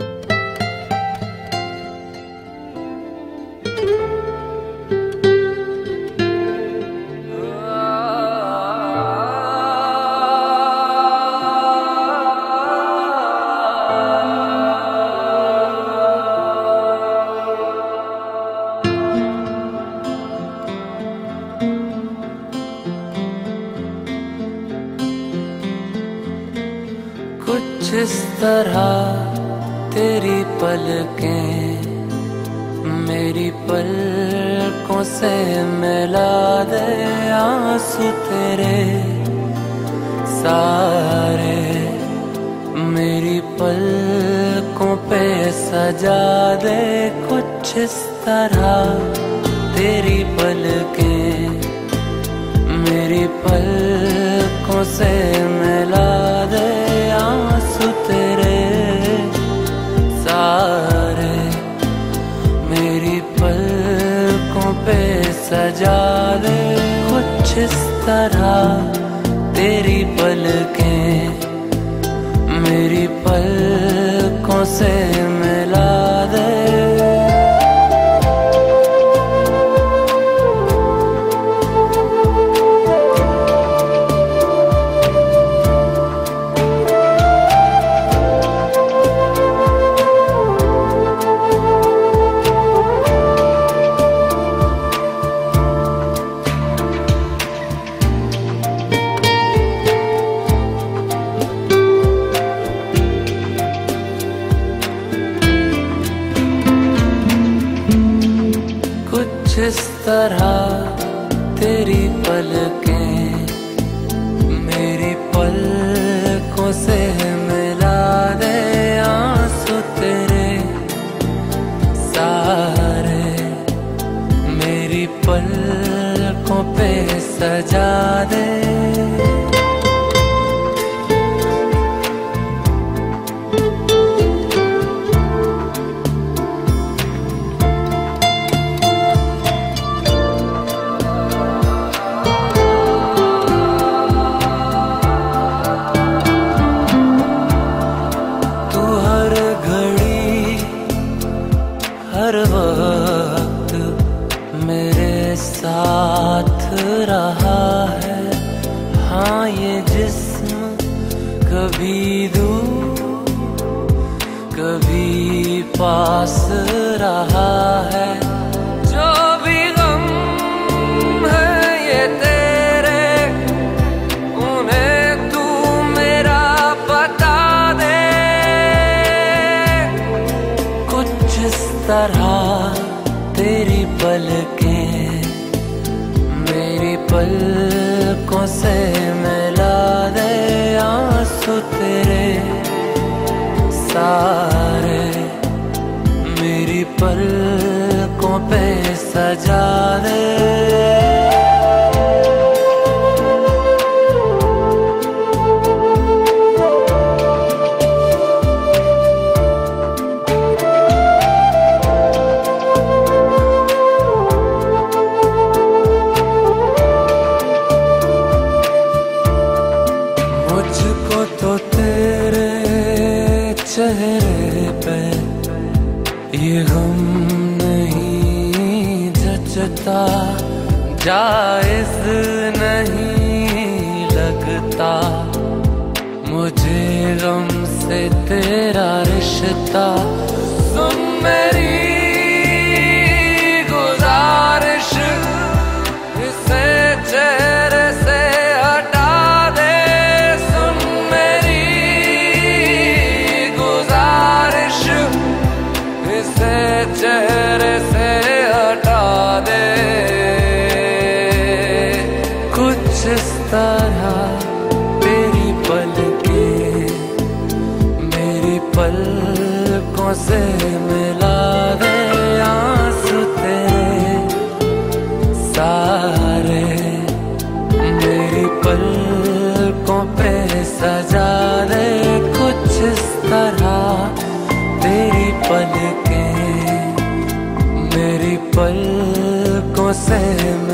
कुछ इस तरह तेरी पलकें मेरी पलकों से मिला दे, आंसू तेरे सारे मेरी पलकों पे सजा दे। कुछ इस तरह तेरी पलकें मेरी पलकों से मिला दे, आंसू तेरे सारे मेरी पलकों पे सजा दे। कुछ इस तरह तेरी पलकें मेरी पलकों से मिला दे। कुछ इस तरह तेरी पलकें मेरी पलकों से मिला दे, आंसू तेरे सारे मेरी पलकों पे सजा दे। हर वक्त मेरे साथ रहा है, हाँ ये जिस्म कभी दूर कभी पास रहा है। जो भी गम है ये तेरे उन्हें तू मेरा बता दे। कुछ इस तरह तेरी पलकें मेरी पलकों से मिला दे, आंसू तेरे सारे मेरी पलकों पे सजा दे। मुझको तो तेरे चेहरे पे ये गम नहीं जचता, जायज नहीं लगता मुझे गम से तेरा रिश्ता। सुन मेरी गुजारिश इसे चेहरे से हटा दे। सुन मेरी गुजारिश इसे चेहरे से हटा दे। कुछ इस तरह तेरी पलकें मेरी पलकों से मिला दे, आंसू तेरे सारे मेरी पलकों पे सजा दे। कुछ इस तरह तेरी पलकें मेरी पलकों से